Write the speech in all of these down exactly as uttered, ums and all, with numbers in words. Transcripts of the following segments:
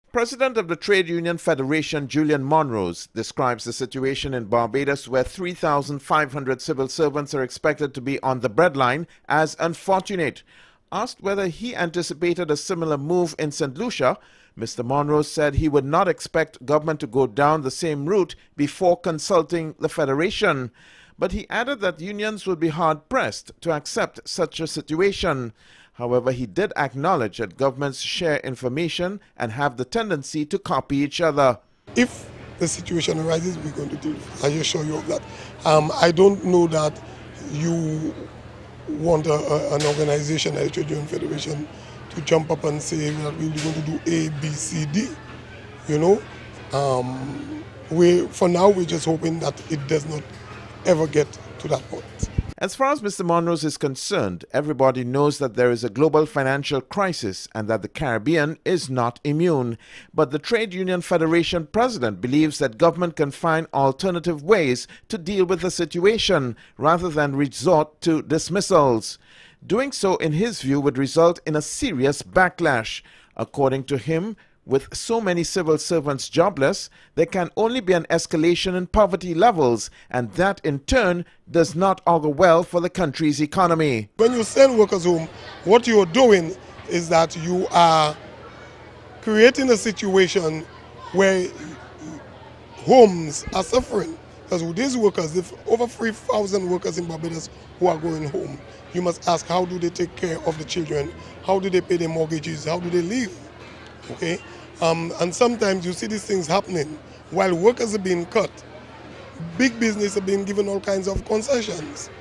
President of the Trade Union Federation Julian Monrose describes the situation in Barbados, where three thousand five hundred civil servants are expected to be on the breadline, as unfortunate. Asked whether he anticipated a similar move in Saint Lucia, Mister Monrose said he would not expect government to go down the same route before consulting the Federation. But he added that unions would be hard-pressed to accept such a situation. However, he did acknowledge that governments share information and have the tendency to copy each other. If the situation arises, we're going to deal with it. I assure you of that. Um, I don't know that you want a, a, an organization like the Trade Union Federation to jump up and say that we're going to do A, B, C, D. You know, um, we for now we're just hoping that it does not ever get to that point. As far as Mister Monrose is concerned, everybody knows that there is a global financial crisis and that the Caribbean is not immune. But the Trade Union Federation president believes that government can find alternative ways to deal with the situation rather than resort to dismissals. Doing so, in his view, would result in a serious backlash. According to him, with so many civil servants jobless, there can only be an escalation in poverty levels, and that in turn does not augur well for the country's economy. When you send workers home, what you're doing is that you are creating a situation where homes are suffering. Because with these workers, if over three thousand workers in Barbados who are going home, you must ask, how do they take care of the children? How do they pay their mortgages? How do they live? Okay? Um, and sometimes you see these things happening while workers are being cut. Big business are being given all kinds of concessions.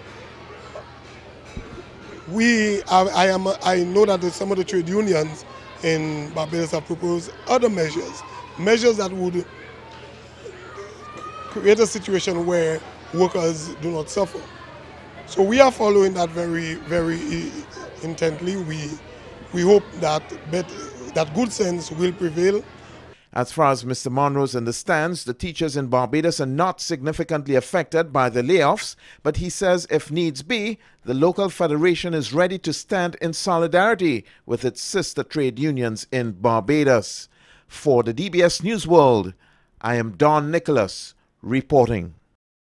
We, are, I, am, I know that some of the trade unions in Barbados have proposed other measures, measures that would create a situation where workers do not suffer. So we are following that very, very intently. We, we hope that better, that good sense will prevail. As far as Mister Monrose understands, the teachers in Barbados are not significantly affected by the layoffs, but he says if needs be, the local federation is ready to stand in solidarity with its sister trade unions in Barbados. For the D B S News World, I am Don Nicholas reporting.